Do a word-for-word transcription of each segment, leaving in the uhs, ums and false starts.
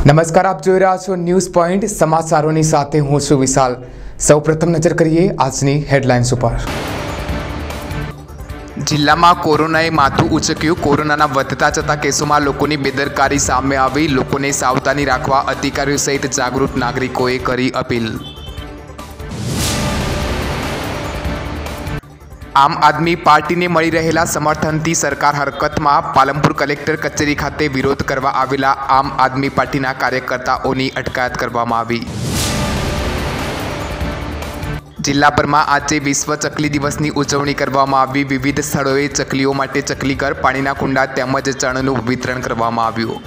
નમસ્કાર, આપ જોઈ રહ્યા છો ન્યૂઝ પોઈન્ટ સમાચારોની સાથે હું છું વિશાલ। સૌપ્રથમ નજર કરીએ આજની હેડલાઇન્સ ઉપર। જિલ્લામાં કોરોનાએ માથું ઉંચક્યું। કોરોનાના વધતા જતા કેસોમાં લોકોની બેદરકારી સામે આવી। લોકોને સાવધાની રાખવા અધિકારીઓ સહિત જાગૃત નાગરિકોએ કરી અપીલ। આમ આદમી પાર્ટીને મળી રહેલા સમર્થનથી સરકાર હરકતમાં। પાલનપુર કલેક્ટર કચેરી ખાતે વિરોધ કરવા આવેલા આમ આદમી પાર્ટીના કાર્યકર્તાઓની અટકાયત કરવામાં આવી। જિલ્લાભરમાં આજે વિશ્વ ચકલી દિવસની ઉજવણી કરવામાં આવી। વિવિધ સ્થળોએ ચકલીઓ માટે ચકલીઘર, પાણીના કુંડા તેમજ ચણનું વિતરણ કરવામાં આવ્યું।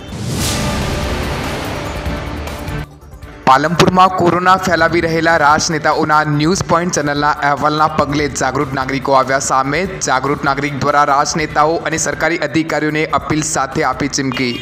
પાલનપુરમાં કોરોના ફેલાવી રહેલા રાજનેતાઓના ન્યૂઝ પોઈન્ટ ચેનલના અહેવાલના પગલે જાગૃત નાગરિકો આવ્યા સામે। જાગૃત નાગરિક દ્વારા રાજનેતાઓ અને સરકારી અધિકારીઓને અપીલ સાથે આપી ચીમકી।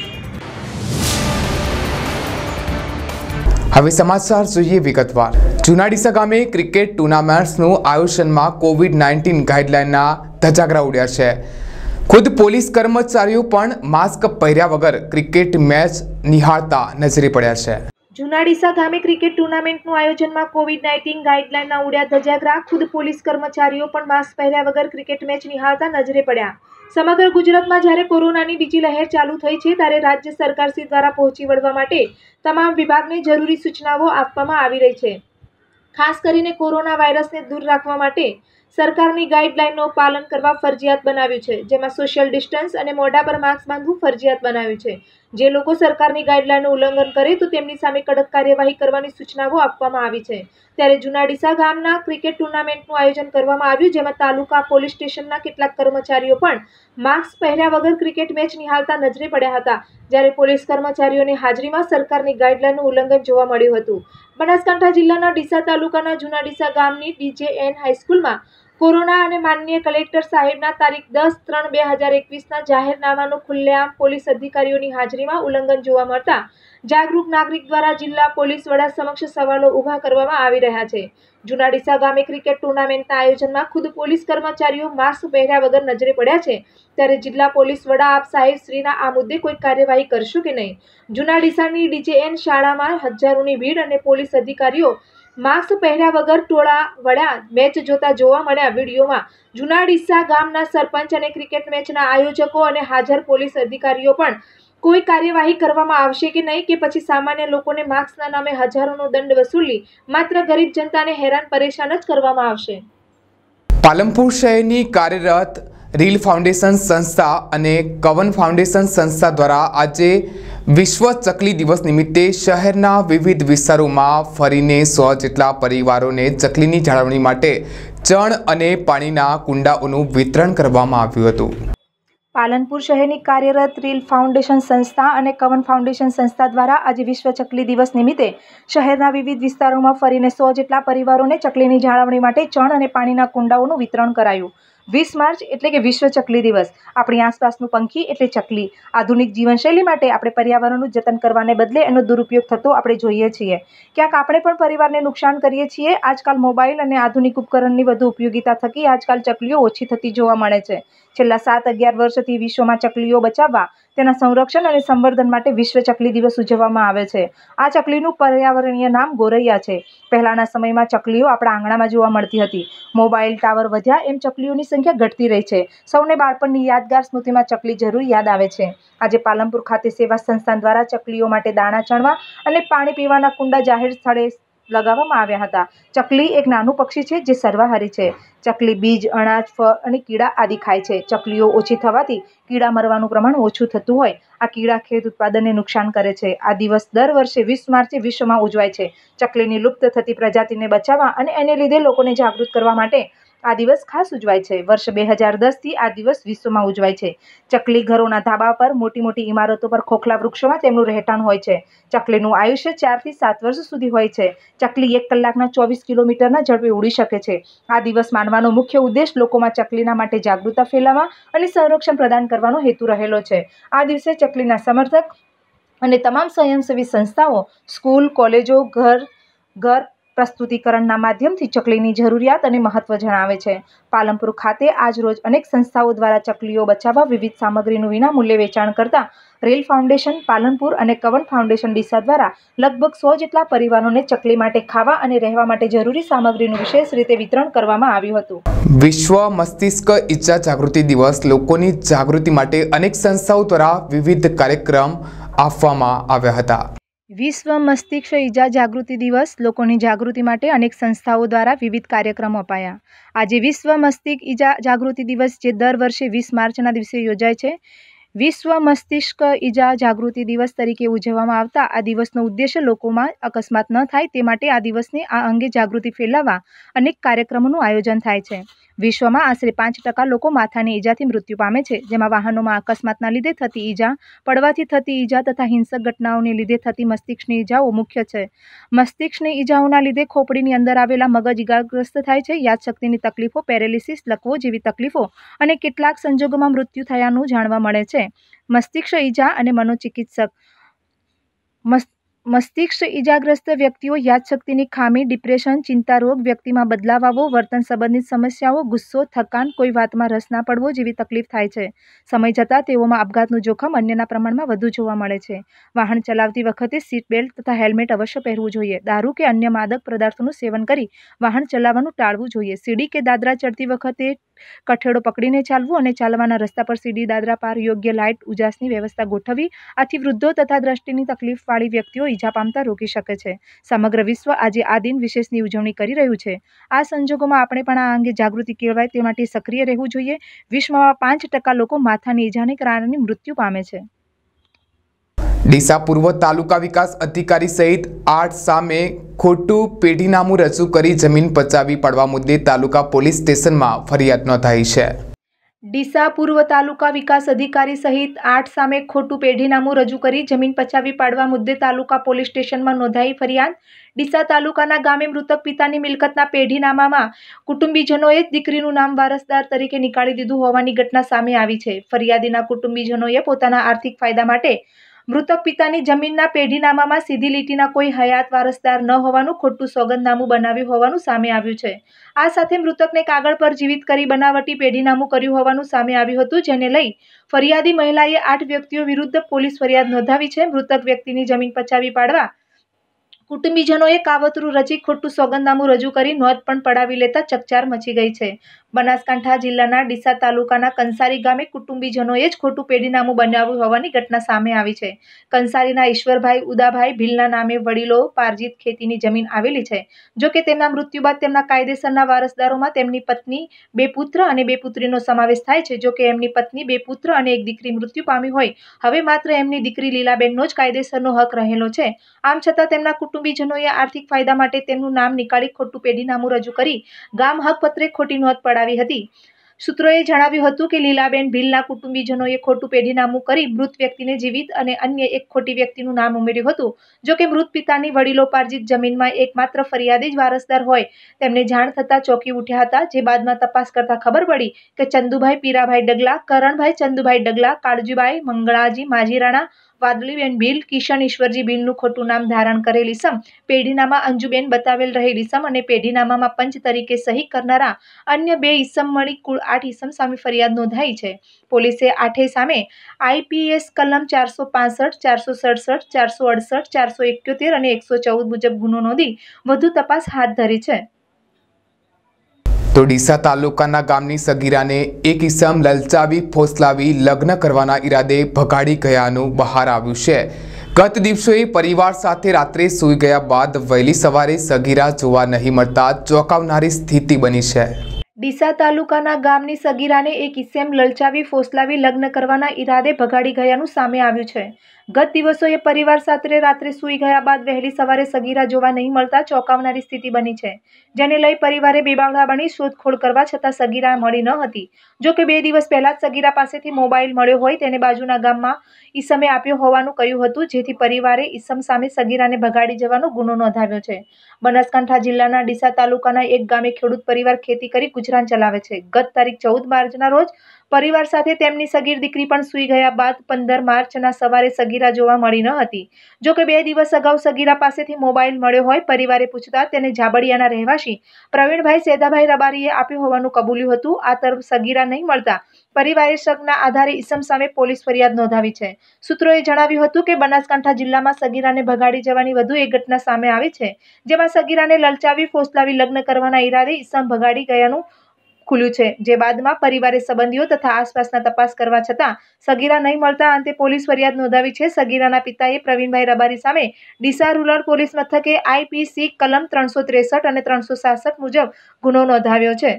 હવે સમાચાર જોઈએ વિગતવાર। જૂના ડીસા ગામે ક્રિકેટ ટુર્નામેન્ટ્સનું આયોજનમાં કોવિડ નાઇન્ટીન ગાઈડલાઇનના ધજાગરા ઉડ્યા છે। ખુદ પોલીસ કર્મચારીઓ પણ માસ્ક પહેર્યા વગર ક્રિકેટ મેચ નિહાળતા નજરે પડ્યા છે। જૂના ડીસા ગામે ક્રિકેટ ટુર્નામેન્ટનું આયોજનમાં કોવિડ નાઇન્ટીન ગાઈડલાઇનના ઉડ્યા ધજાગરા। ખુદ પોલીસ કર્મચારીઓ પણ માસ્ક પહેર્યા વગર ક્રિકેટ મેચ નિહાળતા નજરે પડ્યા। સમગ્ર ગુજરાતમાં જ્યારે કોરોનાની બીજી લહેર ચાલુ થઈ છે ત્યારે રાજ્ય સરકારશ્રી દ્વારા પહોંચી વળવા માટે તમામ વિભાગને જરૂરી સૂચનાઓ આપવામાં આવી રહી છે। ખાસ કરીને કોરોના વાયરસને દૂર રાખવા માટે સરકારની ગાઈડલાઇનનું પાલન કરવા ફરજિયાત બનાવ્યું છે, જેમાં સોશિયલ ડિસ્ટન્સ અને મોઢા પર માસ્ક બાંધવું ફરજિયાત બનાવ્યું છે। જે લોકો સરકારની ગાઈડલાઇનનું ઉલ્લંઘન કરે તો તેમની સામે કડક કાર્યવાહી કરવાની સૂચનાઓ આપવામાં આવી છે। ત્યારે જૂના ડીસા ગામના ક્રિકેટ ટુર્નામેન્ટનું આયોજન કરવામાં આવ્યું, જેમાં તાલુકા પોલીસ સ્ટેશનના કેટલાક કર્મચારીઓ પણ માસ્ક પહેર્યા વગર ક્રિકેટ મેચ નિહાળતા નજરે પડ્યા હતા, જ્યારે પોલીસ કર્મચારીઓની હાજરીમાં સરકારની ગાઈડલાઇનનું ઉલ્લંઘન જોવા મળ્યું હતું। બનાસકાંઠા જિલ્લાના ડીસા તાલુકાના જૂના ડીસા ગામની ડીજેએન હાઈસ્કૂલમાં કોરોના અને માનનીય કલેક્ટર સાહેબના તારીખ દસ ત્રણ બે હજાર એકવીસના જાહેરનામાનું ખુલ્લેઆમ પોલીસ અધિકારીઓની હાજરીમાં ઉલ્લંઘન જોવા મળતા જાગૃત નાગરિક દ્વારા જિલ્લા પોલીસ વડા સમક્ષ સવાલો ઊભા કરવામાં આવી રહ્યા છે। જૂના ડીસા ગામે ક્રિકેટ ટુર્નામેન્ટના આયોજનમાં ખુદ પોલીસ કર્મચારીઓ માસ્ક પહેર્યા વગર નજરે પડ્યા છે, ત્યારે જિલ્લા પોલીસ વડા આપ સાહેબ શ્રીના આ મુદ્દે કોઈ કાર્યવાહી કરશું કે નહીં? જૂના ડીસાની ડીજેએન શાળામાં હજારોની ભીડ અને પોલીસ અધિકારીઓ માસ્ક પહેર્યા વગર ટોળા વડા મેચ જોતા જોવા મળ્યા। વિડીયોમાં જૂના ડીસા ગામના સરપંચ અને ક્રિકેટ મેચના આયોજકો અને હાજર પોલીસ અધિકારીઓ પણ કોઈ કાર્યવાહી કરવામાં આવશે કે નહીં, કે પછી સામાન્ય લોકોને માસ્કના નામે હજારોનો દંડ વસૂલી માત્ર ગરીબ જનતાને હેરાન પરેશાન જ કરવામાં આવશે? પાલનપુર શહેરની કાર્યરત રીલ ફાઉન્ડેશન સંસ્થા અને કવન ફાઉન્ડેશન સંસ્થા દ્વારા આજે વિશ્વ ચકલી દિવસ નિમિત્તે શહેરના વિવિધ વિસ્તારોમાં ફરીને સો જેટલા પરિવારોને ચકલીની જાળવણી માટે ચણ અને પાણીના કુંડાઓનું વિતરણ કરવામાં આવ્યું હતું। પાલનપુર શહેરની કાર્યરત રીલ ફાઉન્ડેશન સંસ્થા અને કવન ફાઉન્ડેશન સંસ્થા દ્વારા આજે વિશ્વ ચકલી દિવસ નિમિત્તે શહેરના વિવિધ વિસ્તારોમાં ફરીને સો જેટલા પરિવારોને ચકલીની જાળવણી માટે ચણ અને પાણીના કુંડાઓનું વિતરણ કરાયું। વીસ માર્ચ એટલે કે વિશ્વ ચકલી દિવસ। આપણી આસપાસનું પંખી એટલે ચકલી। આધુનિક જીવનશૈલી માટે આપણે પર્યાવરણનું જતન કરવાને બદલે એનો દુરુપયોગ થતો આપણે જોઈએ છીએ। ક્યાંક આપણે પણ પરિવારને નુકસાન કરીએ છીએ। આજકાલ મોબાઈલ અને આધુનિક ઉપકરણની વધુ ઉપયોગિતા થકી આજકાલ ચકલીઓ ઓછી થતી જોવા મળે છે। છેલ્લા સાત અગિયાર વર્ષથી વિશ્વમાં ચકલીઓ બચાવવા, તેના સંરક્ષણ અને સંવર્ધન માટે વિશ્વ ચકલી દિવસ ઉજવવામાં આવે છે। આ ચકલીનું પર્યાવરણીય નામ ગોરૈયા છે। પહેલાના સમયમાં ચકલીઓ આપણા આંગણામાં જોવા મળતી હતી। મોબાઈલ ટાવર વધ્યા એમ ચકલીઓની સંખ્યા ઘટતી રહી છે। સૌને બાળપણની યાદગાર સ્મૃતિમાં ચકલી જરૂર યાદ આવે છે। આજે પાલનપુર ખાતે સેવા સંસ્થાન દ્વારા ચકલીઓ માટે દાણા ચણવા અને પાણી પીવાના કુંડા જાહેર સ્થળે લગાવવામાં આવ્યા હતા। ચકલી એક નાનું પક્ષી છે જે સર્વાહારી છે। ચકલી બીજ, અનાજ, ફળ અને કીડા આદિ ખાય છે। ચકલીઓ ઓછી થવાથી કીડા મરવાનું પ્રમાણ ઓછું થતું હોય આ કીડા ખેત ઉત્પાદનને નુકસાન કરે છે। આ દિવસ દર વર્ષે વીસ માર્ચે વિશ્વમાં ઉજવાય છે। ચકલીની લુપ્ત થતી પ્રજાતિને બચાવવા અને એને લીધે લોકોને જાગૃત કરવા માટે આ દિવસ ખાસ ઉજવાય છે। વર્ષ બે હજાર દસથી આ દિવસ વિશ્વમાં ઉજવાય છે। ચકલી ઘરોના ધાબા પર, મોટી મોટી ઇમારતો પર, ખોખલા વૃક્ષોમાં તેમનું રહેઠાણ હોય છે। ચકલીનું આયુષ્ય ચારથી સાત વર્ષ સુધી હોય છે। ચકલી એક કલાકના ચોવીસ કિલોમીટરના ઝડપે ઉડી શકે છે। આ દિવસ માનવાનો મુખ્ય ઉદ્દેશ લોકોમાં ચકલીના માટે જાગૃતતા ફેલાવવા અને સંરક્ષણ પ્રદાન કરવાનો હેતુ રહેલો છે। આ દિવસે ચકલીના સમર્થક અને તમામ સ્વયંસેવી સંસ્થાઓ, સ્કૂલ, કોલેજો, ઘર ઘર પ્રસ્તુતિકરણના માધ્યમથી ચકલીની જરૂરિયાત અને મહત્વ જણાવે છે. પાલનપુર ખાતે આજ રોજ અનેક સંસ્થાઓ દ્વારા ચકલીઓ બચાવવા વિવિધ સામગ્રીનું વિનામૂલ્યે વેચાણ કરતા રેલ ફાઉન્ડેશન પાલનપુર અને કવન ફાઉન્ડેશન ડીસા દ્વારા લગભગ સો જેટલા પરિવારોને ચકલી માટે ખાવા અને રહેવા માટે જરૂરી સામગ્રીનું વિશેષ રીતે વિતરણ કરવામાં આવ્યું હતું. વિશ્વ મસ્તિષ્ક ઇજા જાગૃતિ દિવસ લોકોની જાગૃતિ માટે અનેક સંસ્થાઓ દ્વારા વિવિધ કાર્યક્રમ આપવામાં આવ્યા હતા. વિશ્વ મસ્તિષ્ક ઇજા જાગૃતિ દિવસ લોકોની જાગૃતિ માટે અનેક સંસ્થાઓ દ્વારા વિવિધ કાર્યક્રમો અપાયા. આજે વિશ્વ મસ્તિષ્ક ઇજા જાગૃતિ દિવસ જે દર વર્ષે વીસ માર્ચના દિવસે યોજાય છે. વિશ્વ મસ્તિષ્ક ઇજા જાગૃતિ દિવસ તરીકે ઉજવવામાં આવતા આ દિવસનો ઉદ્દેશ્ય લોકોમાં અકસ્માત ન થાય તે માટે આ દિવસને આ અંગે જાગૃતિ ફેલાવવા અનેક કાર્યક્રમોનું આયોજન થાય છે. વિશ્વમાં આશરે પાંચ ટકા લોકો માથાની ઈજાથી મૃત્યુ પામે છે, જેમાં વાહનોમાં અકસ્માતના લીધે થતી ઈજા, પડવાથી થતી ઈજા તથા હિંસક ઘટનાઓને લીધે થતી મસ્તિષ્કની ઈજાઓ મુખ્ય છે. મસ્તિષ્કની ઈજાઓના લીધે ખોપડીની અંદર આવેલા મગજ ઈજાગ્રસ્ત થાય છે. યાદશક્તિની તકલીફો, પેરેલિસિસ, લકવો જેવી તકલીફો અને કેટલાક સંજોગોમાં મૃત્યુ થયાનું જાણવા મળે છે. મસ્તિષ્ક ઈજા અને મનોચિકિત્સક મસ્તિષ્ક ઈજાગ્રસ્ત વ્યક્તિઓ યાદશક્તિની ખામી, ડિપ્રેશન, ચિંતા રોગ, વ્યક્તિમાં બદલાવ આવવો, વર્તન સંબંધિત સમસ્યાઓ, ગુસ્સો, થકાન, કોઈ વાતમાં રસ ના પડવો જેવી તકલીફ થાય છે. સમય જતાં તેઓમાં આપઘાતનું જોખમ અન્યના પ્રમાણમાં વધુ જોવા મળે છે. વાહન ચલાવતી વખતે સીટ બેલ્ટ તથા હેલ્મેટ અવશ્ય પહેરવું જોઈએ. દારૂ કે અન્ય માદક પદાર્થોનું સેવન કરી વાહન ચલાવવાનું ટાળવું જોઈએ. સીડી કે દાદરા ચડતી વખતે કઠેડો પકડીને ચાલવું અને ચાલવાના રસ્તા પર સીડી દાદરા પાર યોગ્ય લાઇટ ઉજાસની વ્યવસ્થા ગોઠવવી. આથી વૃદ્ધો તથા દ્રષ્ટિની તકલીફવાળી વ્યક્તિઓ ઈજા પામતા રોકી શકે છે. સમગ્ર વિશ્વ આજે આ દિન વિશેષની ઉજવણી કરી રહ્યું છે. આ સંજોગોમાં આપણે પણ આ અંગે જાગૃતિ કેળવાય તે માટે સક્રિય રહેવું જોઈએ. વિશ્વમાં પાંચ ટકા લોકો માથાની ઈજાને કારણે મૃત્યુ પામે છે. ડીસા પૂર્વ તાલુકા વિકાસ અધિકારી સહિત આઠ સામે ખોટું પેઢીનામું રજૂ કરી જમીન પચાવી પાડવા મુદ્દે તાલુકા પોલીસ સ્ટેશનમાં ફરિયાદ નોંધાઈ છે. ડીસા પૂર્વ તાલુકા વિકાસ અધિકારી સહિત આઠ સામે ખોટું પેઢીનામું રજૂ કરી જમીન પચાવી પાડવા મુદ્દે તાલુકા પોલીસ સ્ટેશનમાં નોંધાઈ ફરિયાદ. ડીસા તાલુકાના ગામે મૃતક પિતાની મિલકતના પેઢીનામામાં કુટુંબીજનોએ જ દીકરીનું નામ વારસદાર તરીકે નીકાળી દીધું હોવાની ઘટના સામે આવી છે. ફરિયાદીના કુટુંબીજનોએ પોતાના આર્થિક ફાયદા માટે મૃતક પિતાની જમીનના પેઢીનામામાં સીધી લીટીના કોઈ હયાત વારસદાર ન હોવાનું ખોટું સોગંદનામું બનાવ્યું હોવાનું સામે આવ્યું છે. આ સાથે મૃતકને કાગળ પર જીવિત કરી બનાવટી પેઢીનામું કર્યું હોવાનું સામે આવ્યું હતું, જેને લઈ ફરિયાદી મહિલાએ આઠ વ્યક્તિઓ વિરુદ્ધ પોલીસ ફરિયાદ નોંધાવી છે. મૃતક વ્યક્તિની જમીન પચાવી પાડવા કુટુંબીજનોએ કાવતરું રચી ખોટું સોગંદનામું રજૂ કરી નોંધ પણ પડાવી લેતા ચકચાર મચી ગઈ છે. બનાસકાંઠા જિલ્લાના ડીસા તાલુકાના કંસારી ગામે કુટુંબીજનોએ જ ખોટું પેઢીનામું બનાવ્યું હોવાની ઘટના સામે આવી છે. કંસારીના ઈશ્વરભાઈ ઉદાભાઈ ભીલના નામે વડીલો પાર્જિત ખેતીની જમીન આવેલી છે. જો કે તેમના મૃત્યુ બાદ તેમના કાયદેસરના વારસદારોમાં તેમની પત્ની, બે પુત્ર અને બે પુત્રીનો સમાવેશ થાય છે. જો કે એમની પત્ની, બે પુત્ર અને એક દીકરી મૃત્યુ પામી હોય હવે માત્ર એમની દીકરી લીલાબેનનો જ કાયદેસરનો હક રહેલો છે. આમ છતાં તેમના કુટુંબીજનોએ આર્થિક ફાયદા માટે તેમનું નામ નીકાળી ખોટું પેઢીનામું રજૂ કરી ગામ હકપત્રે ખોટી નોંધ પડાવી હતી. સૂત્રોએ જણાવ્યું હતું કે લીલાબેન ભીલના કુટુંબીજનોએ ખોટું પેઢીનામું કરી મૃત વ્યક્તિને જીવિત અને અન્ય એક ખોટી વ્યક્તિનું નામ ઉમેર્યું હતું. જો કે મૃત પિતાની વડીલોપાર્જિત જમીનમાં એકમાત્ર ફરિયાદી જ વારસદાર હોય તેમને જાણ થતાં ચોંકી ઉઠ્યા હતા. જે બાદમાં તપાસ કરતા ખબર પડી કે ચંદુભાઈ પીરાભાઈ ડગલા, કરણભાઈ ચંદુભાઈ ડગલા, કાળજીબાઈ મંગળાજી માજીરાણા, વાદળીબેન ભીલ, કિશન ઈશ્વરજી ભીલનું ખોટું નામ ધારણ કરેલ ઈસમ, પેઢીનામા અંજુબેન બતાવેલ રહેલ ઈસમ અને પેઢીનામામાં પંચ તરીકે સહી કરનારા અન્ય બે ઈસમ મળી કુલ આઠ ઈસમ સામે ફરિયાદ નોંધાઈ છે. પોલીસે આઠેય સામે આઈપીએસ કલમ ચારસો પાસઠ, ચારસો સડસઠ, ચારસો અડસઠ, ચારસો એક્યોતેર અને એકસો ચૌદ મુજબ ગુનો નોંધી વધુ તપાસ હાથ ધરી છે. તો ડીસા તાલુકાના ગામની સગીરાને એક ઈસમ લલચાવી ફોસલાવી લગ્ન કરવાના ઈરાદે ભગાડી ગયાનું બહાર આવ્યું છે. ગત દિવસોએ પરિવાર સાથે રાત્રે સૂઈ ગયા બાદ વહેલી સવારે સગીરા જોવા નહીં મળતા ચોંકાવનારી સ્થિતિ બની છે. ડીસા તાલુકાના ગામની સગીરાને એક ઈસમ લલચાવી ફોસલાવી લગ્ન કરવાના ઈરાદે ભગાડી ગયાનું સામે આવ્યું છે. ગત દિવસોએ પરિવાર સાથે રાત્રે સૂઈ ગયા બાદ વહેલી સવારે સગીરા જોવા નહીં મળતા ચોંકાવનારી સ્થિતિ બની છે. જેને લઈ પરિવારે બેબાકળા બની શોધખોળ કરવા છતાં સગીરા મળી ન હતી. જો કે બે દિવસ પહેલા જ સગીરા પાસેથી મોબાઈલ મળ્યો હોય તેને બાજુના ગામમાં ઈસમે આપ્યો હોવાનું કહ્યું હતું, જેથી પરિવારે ઈસમ સામે સગીરાને ભગાડી જવાનો ગુનો નોંધાવ્યો છે. બનાસકાંઠા જિલ્લાના ડીસા તાલુકાના એક ગામે ખેડૂત પરિવાર ખેતી કરી ગુજરાત ગુજરાન ચલાવે છે. ગત તારીખ ચૌદ માર્ચના રોજ પરિવાર સાથે તેમની સગીર દીકરી પણ સૂઈ ગયા બાદ પંદર માર્ચના સવારે સગીરા જોવા મળી ન હતી. જો કે બે દિવસ અગાઉ સગીરા પાસેથી મોબાઈલ મળ્યો હોય પરિવારે પૂછતા તેને જાબડિયાના રહેવાસી પ્રવીણભાઈ સેદાભાઈ રબારીએ આપ્યું હોવાનું કબૂલ્યું હતું. આ તરફ સગીરા નહીં મળતા પરિવારે શકના આધારે ઈસમ સામે પોલીસ ફરિયાદ નોંધાવી છે. સૂત્રોએ જણાવ્યું હતું કે બનાસકાંઠા જિલ્લામાં સગીરાને ભગાડી જવાની વધુ એક ઘટના સામે આવી છે, જેમાં સગીરાને લલચાવી ફોસલાવી લગ્ન કરવાના ઈરાદે ઈસમ ભગાડી ગયાનું ખુલ્યું છે. જે બાદમાં પરિવારે સંબંધીઓ તથા આસપાસના તપાસ કરવા છતાં સગીરા નહીં મળતા અંતે પોલીસ ફરિયાદ નોંધાવી છે. સગીરાના પિતાએ પ્રવીણભાઈ રબારી સામે ડીસા રૂરલ પોલીસ મથકે આઈપીસી કલમ ત્રણસો ત્રેસઠ અને ત્રણસો સાસઠ મુજબ ગુનો નોંધાવ્યો છે.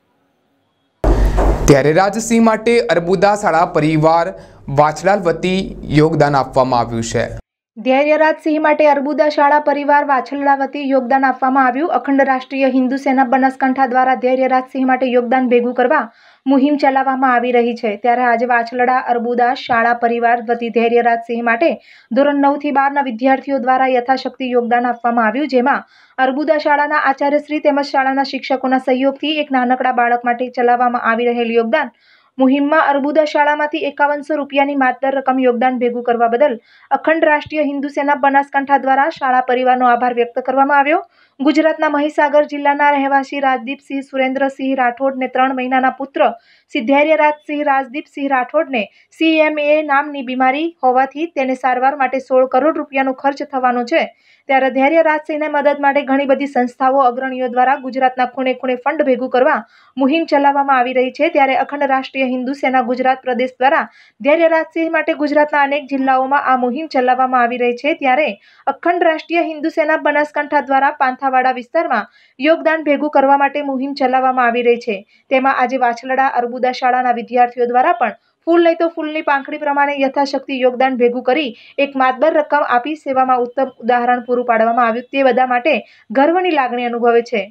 ત્યારે રાજસિંહ માટે અર્બુદા શાળા પરિવાર વાછડાલ વતી યોગદાન આપવામાં આવ્યું છે. ધૈર્યરાજસિંહ માટે અર્બુદા શાળા પરિવાર વાછરડા વતી યોગદાન આપવામાં આવ્યું. અખંડ રાષ્ટ્રીય હિન્દુ સેના બનાસકાંઠા દ્વારા ધૈર્યરાજસિંહ માટે યોગદાન ભેગું કરવા મુહિમ ચલાવવામાં આવી રહી છે. ત્યારે આજે વાછલડા અર્બુદા શાળા પરિવાર વતી ધૈર્યરાજસિંહ માટે ધોરણ નવ થી બારના વિદ્યાર્થીઓ દ્વારા યથાશક્તિ યોગદાન આપવામાં આવ્યું, જેમાં અર્બુદા શાળાના આચાર્યશ્રી તેમજ શાળાના શિક્ષકોના સહયોગથી એક નાનકડા બાળક માટે ચલાવવામાં આવી રહેલ યોગદાન મુહિમમાં અર્બુદા શાળામાંથી એકાવનસો રૂપિયાની માતબર રકમ યોગદાન ભેગું કરવા બદલ અખંડ રાષ્ટ્રીય હિન્દુ સેના બનાસકાંઠા દ્વારા શાળા પરિવારનો આભાર વ્યક્ત કરવામાં આવ્યો. ગુજરાતના મહીસાગર જિલ્લાના રહેવાસી રાજદીપસિંહ સુરેન્દ્રસિંહ રાઠોડને ત્રણ મહિનાના પુત્ર સિદ્ધૈર્યરાજસિંહ રાજદીપસિંહ રાઠોડને સીએમએ નામની બીમારી હોવાથી તેને સારવાર માટે સોળ કરોડ રૂપિયાનો ખર્ચ થવાનો છે. ત્યારે ધૈર્યરાજસિંહને મદદ માટે ઘણી બધી સંસ્થાઓ અગ્રણીઓ દ્વારા ગુજરાતના ખૂણે ખૂણે ફંડ ભેગું કરવા મુહિમ ચલાવવામાં આવી રહી છે. ત્યારે અખંડ રાષ્ટ્રીય હિન્દુ સેના ગુજરાત પ્રદેશ દ્વારા ધૈર્યરાજસિંહ માટે ગુજરાતના અનેક જિલ્લાઓમાં આ મુહિમ ચલાવવામાં આવી રહી છે. ત્યારે અખંડ રાષ્ટ્રીય હિન્દુ સેના બનાસકાંઠા દ્વારા પાંથાવાડા વિસ્તારમાં યોગદાન ભેગું કરવા માટે મુહિમ ચલાવવામાં આવી રહી છે. તેમાં આજે વાછલડા અર્બુદા શાળાના વિદ્યાર્થીઓ દ્વારા પણ ફૂલ નહીં તો ફૂલની પાંખડી પ્રમાણે યથાશક્તિ યોગદાન ભેગું કરી એક માતબર રકમ આપી સેવામાં ઉત્તમ ઉદાહરણ પૂરું પાડવામાં આવ્યું. તે બધા માટે ગર્વની લાગણી અનુભવે છે.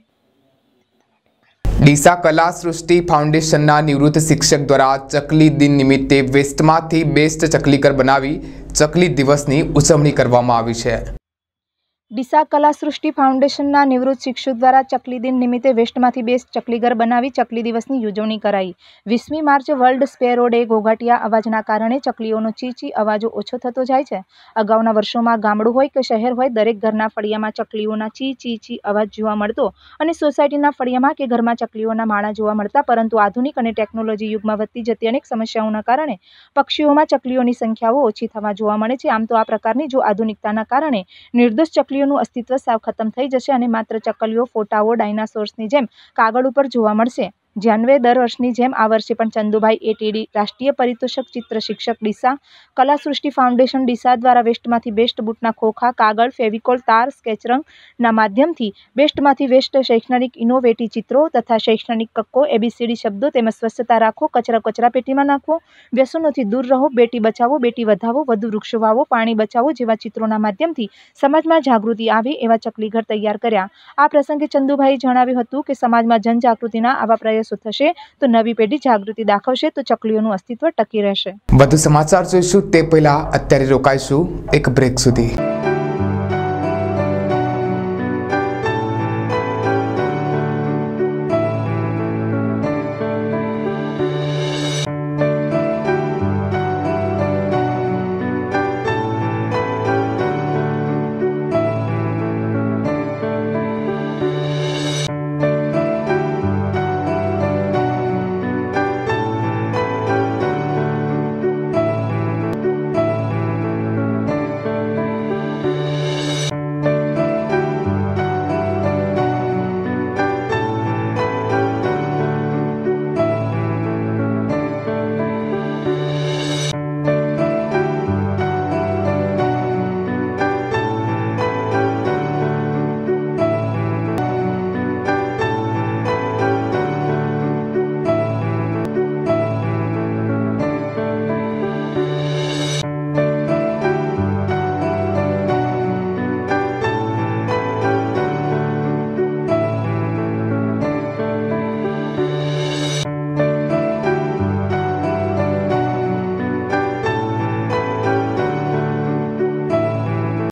ડીસા કલા સૃષ્ટિ ફાઉન્ડેશનના નિવૃત્ત શિક્ષક દ્વારા ચકલી દિન નિમિત્તે વેસ્ટમાંથી બેસ્ટ ચકલીઘર બનાવી ચકલી દિવસની ઉજવણી કરવામાં આવી છે. ડીસા કલા સૃષ્ટિ ફાઉન્ડેશનના નિવૃત્ત શિક્ષક દ્વારા ચકલી દિન નિમિત્તે વેસ્ટમાંથી બેસ્ટ ચકલીઘર બનાવી ચકલી દિવસની ઉજવણી કરાઈ. વીસમી માર્ચે વર્લ્ડ સ્પેરો ડે ઘોઘાટિયા અવાજના કારણે ચકલીઓનો ચીચી અવાજો ઓછો થતો જાય છે. અગાઉના વર્ષોમાં ગામડું હોય કે શહેર હોય દરેક ઘરના ફળિયામાં ચકલીઓના ચી ચી ચી અવાજ જોવા મળતો અને સોસાયટીના ફળિયામાં કે ઘરમાં ચકલીઓના માળા જોવા મળતા. પરંતુ આધુનિક અને ટેકનોલોજી યુગમાં વધતી જતી અનેક સમસ્યાઓના કારણે પક્ષીઓમાં ચકલીઓની સંખ્યાઓ ઓછી થવા જોવા મળે છે. આમ તો આ પ્રકારની જો આધુનિકતાના કારણે નિર્દોષ ચકલીઓ નું અસ્તિત્વ સાવ ખતમ થઈ જશે અને માત્ર ચકલીઓ ફોટાઓ ડાયનાસોર્સની જેમ કાગળ ઉપર જોવા મળશે. જાનવે દર વર્ષની જેમ આ વર્ષે પણ ચંદુભાઈ એટીડી રાષ્ટ્રીય પરિતોષક ચિત્ર શિક્ષક ડીસા કલા સૃષ્ટિ ફાઉન્ડેશન ડીસા દ્વારા વેસ્ટમાંથી બેસ્ટ બૂટના ખોખા, કાગળ, ફેવિકોલ, તાર, સ્કેચરંગના માધ્યમથી બેસ્ટમાંથી વેસ્ટ શૈક્ષણિક ઇનોવેટિવ ચિત્રો તથા શૈક્ષણિક કક્કો, એબીસીડી શબ્દો તેમજ સ્વચ્છતા રાખો, કચરા કચરા પેટીમાં નાખવો, વ્યસનોથી દૂર રહો, બેટી બચાવો, બેટી વધાવો, વધુ વૃક્ષો વાવો, પાણી બચાવો જેવા ચિત્રોના માધ્યમથી સમાજમાં જાગૃતિ આવે એવા ચકલીઘર તૈયાર કર્યા. આ પ્રસંગે ચંદુભાઈએ જણાવ્યું હતું કે સમાજમાં જનજાગૃતિના આવા પ્રયાસો થશે તો નવી પેઢી જાગૃતિ દાખવશે તો ચકલીઓનું અસ્તિત્વ ટકી રહેશે. વધુ સમાચાર જોઈશું તે પહેલા અત્યારે રોકાઈશું એક બ્રેક સુધી.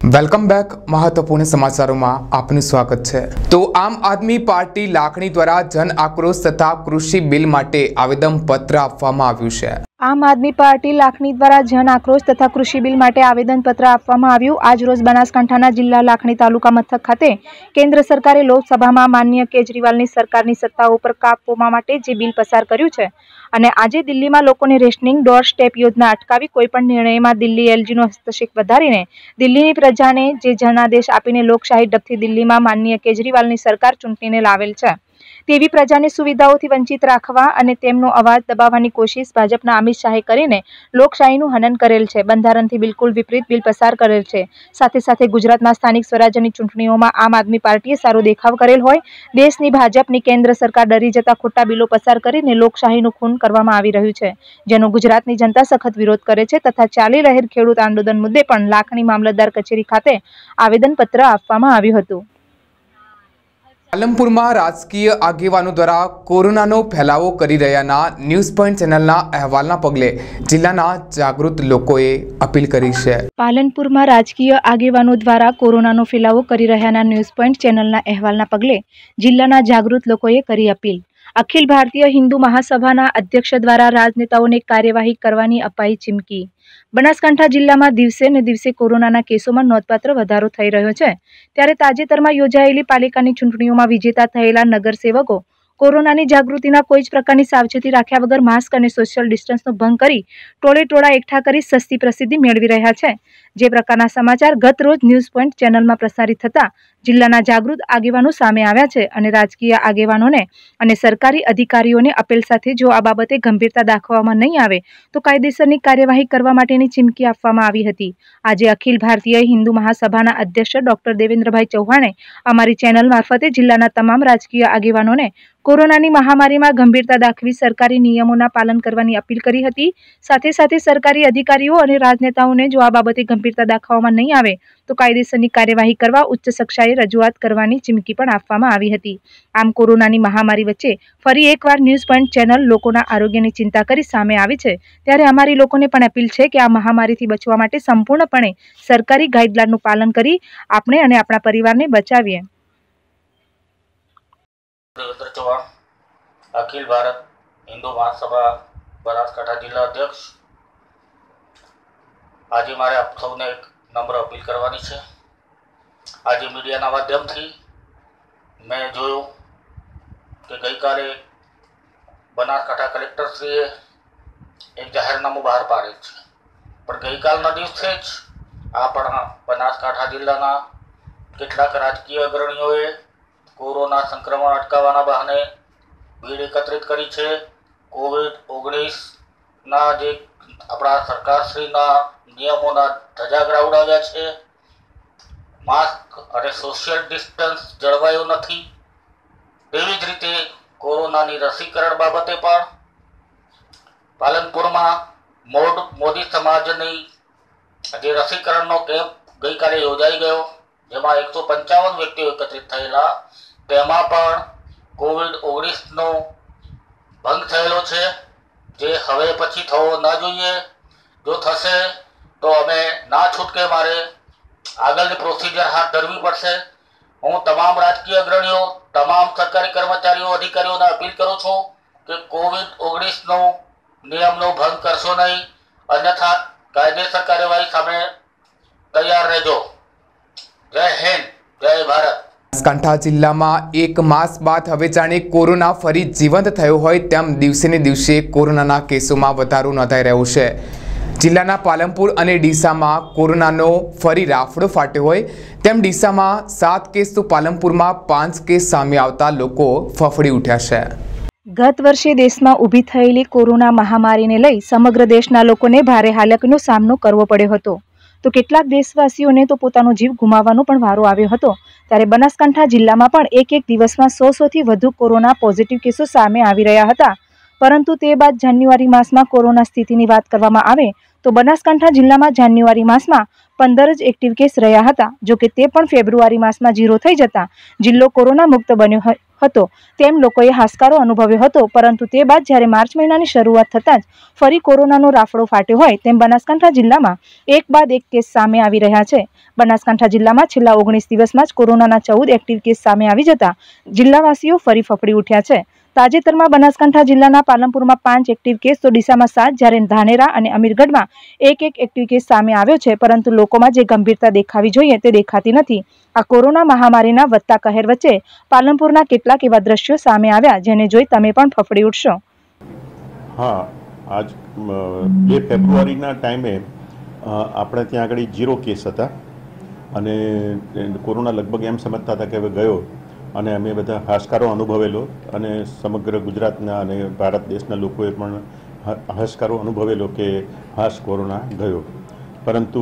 વેલકમ બેક મહત્વપૂર્ણ સમાચારોમાં આપનું સ્વાગત છે। તો આમ આદમી પાર્ટી લાખણી દ્વારા જન આક્રોશ તથા કૃષિ બિલ માટે આવેદનપત્ર આપવામાં આવ્યું છે। આમ આદમી પાર્ટી લાખણી દ્વારા જન આક્રોશ તથા કૃષિ બિલ માટે આવેદનપત્ર આપવામાં આવ્યું। આજ રોજ બનાસકાંઠાના જિલ્લા લાખણી તાલુકા મથક ખાતે કેન્દ્ર સરકારે લોકસભામાં માનનીય કેજરીવાલની સરકારની સત્તા ઉપર કાપવા માટે જે બિલ પસાર કર્યું છે અને આજે દિલ્હીમાં લોકોને રેશનિંગ ડોર સ્ટેપ યોજના અટકાવી કોઈપણ નિર્ણયમાં દિલ્હી એલજીનો હસ્તક્ષેપ વધારીને દિલ્હીની પ્રજાને જે જનાદેશ આપીને લોકશાહી ડબથી દિલ્હીમાં માનનીય કેજરીવાલની સરકાર ચૂંટીને લાવેલ છે તેવી પ્રજાની સુવિધાઓથી વંચિત રાખવા અને તેમનો અવાજ દબાવવાની કોશિશ ભાજપના અમિત શાહે કરીને લોકશાહીનું હનન કરેલ છે। બંધારણથી બિલકુલ વિપરીત બિલ પસાર કરેલ છે। સાથે સાથે ગુજરાતમાં સ્થાનિક સ્વરાજ્યની ચૂંટણીઓમાં આમ આદમી પાર્ટીએ સારો દેખાવ કરેલ હોય દેશની ભાજપની કેન્દ્ર સરકાર ડરી જતા ખોટા બિલો પસાર કરીને લોકશાહીનું ખૂન કરવામાં આવી રહ્યું છે, જેનો ગુજરાતની જનતા સખત વિરોધ કરે છે તથા ચાલી રહેલ ખેડૂત આંદોલન મુદ્દે પણ લાખણી મામલતદાર કચેરી ખાતે આવેદનપત્ર આપવામાં આવ્યું હતું। પાલનપુરમાં રાજકીય આગેવાનો દ્વારા કોરોનાનો ફેલાવો કરી રહ્યાના ન્યૂઝ પોઈન્ટ ચેનલના અહેવાલના પગલે જિલ્લાના જાગૃત લોકોએ અપીલ કરી છે। પાલનપુરમાં રાજકીય આગેવાનો દ્વારા કોરોનાનો ફેલાવો કરી રહ્યાના ન્યૂઝ પોઈન્ટ ચેનલના અહેવાલના પગલે જિલ્લાના જાગૃત લોકોએ કરી અપીલ। અખિલ ભારતીય હિન્દુ મહાસભાના અધ્યક્ષ દ્વારા રાજનેતાઓને કાર્યવાહી કરવાની અપાઈ ચીમકી। બનાસકાંઠા જિલ્લામાં દિવસે ને દિવસે કોરોનાના કેસોમાં નોંધપાત્ર વધારો થઈ રહ્યો છે, ત્યારે તાજેતરમાં યોજાયેલી પાલિકાની ચૂંટણીઓમાં વિજેતા થયેલા નગરસેવકો કોરોનાની જાગૃતિના કોઈ જ પ્રકારની સાવચેતી રાખ્યા વગર માસ્ક અને સોશિયલ ડિસ્ટન્સનો ભંગ કરી ટોળે ટોળા એકઠા કરી સસ્તી પ્રસિદ્ધિ મેળવી રહ્યા છે। જે પ્રકારના સમાચાર ગત રોજ ન્યૂઝ પોઈન્ટ ચેનલમાં પ્રસારિત થતા જિલ્લાના જાગૃત આગેવાનો સામે આવ્યા છે અને રાજકીય આગેવાનોને અને સરકારી અધિકારીઓને અપીલ સાથે જો આ બાબતે ગંભીરતા દાખવવામાં નહીં આવે તો કાયદેસરની કાર્યવાહી કરવા માટેની ચીમકી આપવામાં આવી હતી। આજે અખિલ ભારતીય હિન્દુ મહાસભાના અધ્યક્ષ ડોક્ટર દેવેન્દ્રભાઈ ચૌહાણે અમારી ચેનલ મારફતે જિલ્લાના તમામ રાજકીય આગેવાનોને કોરોનાની મહામારીમાં ગંભીરતા દાખવી સરકારી નિયમોના પાલન કરવાની અપીલ કરી હતી। સાથે સાથે સરકારી અધિકારીઓ અને રાજનેતાઓને જો આ બાબતે ગંભીરતા દાખવવામાં નહીં આવે તો કાયદેસરની કાર્યવાહી કરવા ઉચ્ચ કક્ષાએ રજૂઆત કરવાની ચીમકી પણ આપવામાં આવી હતી। આમ કોરોનાની મહામારી વચ્ચે ફરી એકવાર ન્યૂઝ પોઈન્ટ ચેનલ લોકોના આરોગ્યની ચિંતા કરી સામે આવી છે, ત્યારે અમારી લોકોને પણ અપીલ છે કે આ મહામારીથી બચવા માટે સંપૂર્ણપણે સરકારી ગાઈડલાઈનનું પાલન કરી આપણે અને આપણા પરિવારને બચાવીએ। देवेंद्र चौहान, अखिल भारत हिंदू महासभा बनासकांठा जिला अध्यक्ष। आज मारे आप सौने एक नम्र अपील करवानी है। आज मीडिया माध्यम थी मैं जोयु कि गई काले बनासकांठा कलेक्टरश्रीए एक जाहिरनामું બહાર પાડેલ છે, પણ ગઈકાલના દિવસે જ આપણા બનાસકાંઠા જિલ્લાના કેટલાક રાજકીય અગ્રણીઓએ કોરોના સંક્રમણ અટકાવવાના બહાને ભીડ એકત્રિત કરી છે। કોવિડ ઓગણીસના જે આપણા સરકારશ્રીના નિયમોના ધજાગરા ઉડાવ્યા છે। માસ્ક અને સોશિયલ ડિસ્ટન્સ જળવાયું નથી। તેવી જ રીતે કોરોનાની રસીકરણ બાબતે પણ પાલનપુરમાં મોડ મોદી સમાજની જે રસીકરણનો કેમ્પ ગઈકાલે યોજાઈ ગયો, જેમાં એકસો પંચાવન વ્યક્તિઓ એકત્રિત થયેલા, તેમાં પણ કોવિડ ઓગણીસનો ભંગ થયેલો છે, જે હવે પછી થવો ન જોઈએ। જો થશે તો અમે ના છૂટકે મારે આગળની પ્રોસિજર હાથ ધરવી પડશે। હું તમામ રાજકીય અગ્રણીઓ, તમામ સરકારી કર્મચારીઓ, અધિકારીઓને અપીલ કરું છું કે કોવિડ ઓગણીસનો નિયમનો ભંગ કરશો નહીં, અન્યથા કાયદેસર કાર્યવાહી સામે તૈયાર રહેજો। જય હિન્દ, જય ભારત। બનાસકાંઠા જિલ્લામાં એક માસ બાદ હવે જાણે કોરોના ફરી જીવંત થયો હોય તેમ દિવસે ને દિવસે કોરોનાના કેસોમાં વધારો નોંધાઈ રહ્યો છે। જિલ્લાના પાલનપુર અને ડીસામાં કોરોનાનો ફરી રાફડો ફાટ્યો હોય તેમ ડીસામાં સાત કેસ તો પાલનપુરમાં પાંચ કેસ સામે આવતા લોકો ફફડી ઉઠ્યા છે। ગત વર્ષે દેશમાં ઊભી થયેલી કોરોના મહામારીને લઈ સમગ્ર દેશના લોકોને ભારે હાલાકીનો સામનો કરવો પડ્યો હતો, તો કેટલાક દેશવાસીઓને તો પોતાનો જીવ ગુમાવવાનો પણ વારો આવ્યો હતો। ત્યારે બનાસકાંઠા જિલ્લામાં પણ એક એક દિવસમાં સો સોથી વધુ કોરોના પોઝિટિવ કેસો સામે આવી રહ્યા હતા, પરંતુ તે બાદ જાન્યુઆરી માસમાં કોરોના સ્થિતિની વાત કરવામાં આવે તો બનાસકાંઠા જિલ્લામાં જાન્યુઆરી માસમાં પંદર જ એક્ટિવ કેસ રહ્યા હતા. જોકે તે પણ ફેબ્રુઆરી માસમાં ઝીરો થઈ જતા જિલ્લો કોરોના મુક્ત બન્યો હતો તેમ લોકોએ હાશકારો અનુભવ્યો હતો. પરંતુ તે બાદ જ્યારે માર્ચ મહિનાની શરૂઆત થતાં જ ફરી કોરોનાનો રાફડો ફાટ્યો હોય તેમ બનાસકાંઠા જિલ્લામાં એક બાદ એક કેસ સામે આવી રહ્યા છે. બનાસકાંઠા જિલ્લામાં છેલ્લા ઓગણીસ દિવસમાં જ કોરોનાના ચૌદ એક્ટિવ કેસ સામે આવી જતા જિલ્લાવાસીઓ ફરી ફફડી ઉઠ્યા છે. તાજેતરમાં બનાસકાંઠા જિલ્લાના પાલનપુરમાં પાંચ એક્ટિવ કેસ તો ડીસામાં સાત, જ્યારે ધાનેરા અને અમીરગઢમાં એક એક એક્ટિવ કેસ સામે આવ્યો છે. પરંતુ લોકોમાં જે ગંભીરતા દેખાવી જોઈએ તે દેખાતી નથી. આ કોરોના મહામારીના વધતા કહેર વચ્ચે પાલનપુરના કેટલાક એવા દ્રશ્યો સામે આવ્યા જેને જોઈ તમે પણ ફફડી ઉઠશો. હા, આજ બે ફેબ્રુઆરીના ટાઈમે આપણે ત્યાં આગળ ઝીરો કેસ હતા અને કોરોના લગભગ એમ સમજતા હતા કે હવે ગયો અને અમે બધા હાશકારો અનુભવેલો અને સમગ્ર ગુજરાતના અને ભારત દેશના લોકોએ પણ હાશકારો અનુભવેલો કે હાશ કોરોના ગયો. પરંતુ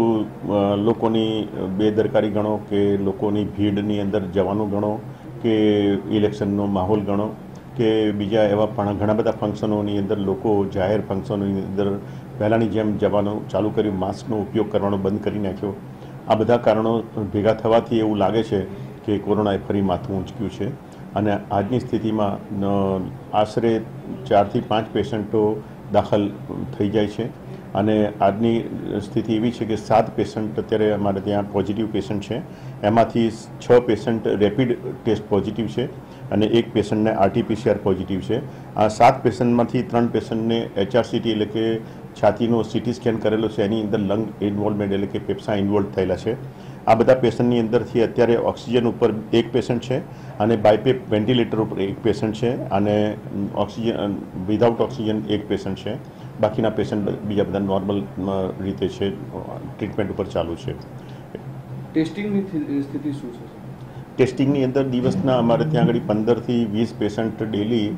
લોકોની બેદરકારી ગણો કે લોકોની ભીડની અંદર જવાનું ગણો કે ઇલેક્શનનો માહોલ ગણો કે બીજા એવા પણ ઘણા બધા ફંક્શનોની અંદર લોકો જાહેર ફંક્શનોની અંદર પહેલાંની જેમ જવાનું ચાલુ કર્યું, માસ્કનો ઉપયોગ કરવાનો બંધ કરી નાખ્યો. આ બધા કારણો ભેગા થવાથી એવું લાગે છે કે કોરોનાએ ફરી માથું ઊંચક્યું છે અને આજની સ્થિતિમાં આશરે ચારથી પાંચ પેશન્ટો દાખલ થઈ જાય છે અને આજની સ્થિતિ એવી છે કે સાત પેશન્ટ અત્યારે અમારે ત્યાં પોઝિટિવ પેશન્ટ છે. એમાંથી છ પેશન્ટ રેપિડ ટેસ્ટ પોઝિટિવ છે અને એક પેશન્ટને આરટીપીસીઆર પોઝિટિવ છે. આ સાત પેશન્ટમાંથી ત્રણ પેશન્ટને એચઆરસીટી એટલે કે છાતીનો સીટી સ્કેન કરેલો છે, એની અંદર લંગ ઇન્વોલ્વમેન્ટ એટલે કે ફેફસા ઇન્વોલ્વ થયેલા છે. આ બધા પેશન્ટની અંદરથી અત્યારે ઓક્સિજન ઉપર એક પેશન્ટ છે અને બાયપેપ વેન્ટિલેટર ઉપર એક પેશન્ટ છે અને ઓક્સિજન વિધાઉટ ઓક્સિજન એક પેશન્ટ છે. બાકીના પેશન્ટ બીજા બધા નોર્મલ રીતે છે, ટ્રીટમેન્ટ ઉપર ચાલુ છે. ટેસ્ટિંગની સ્થિતિ શું છે? ટેસ્ટિંગની અંદર દિવસના અમારે ત્યાં આગળ પંદરથી વીસ પેશન્ટ ડેલી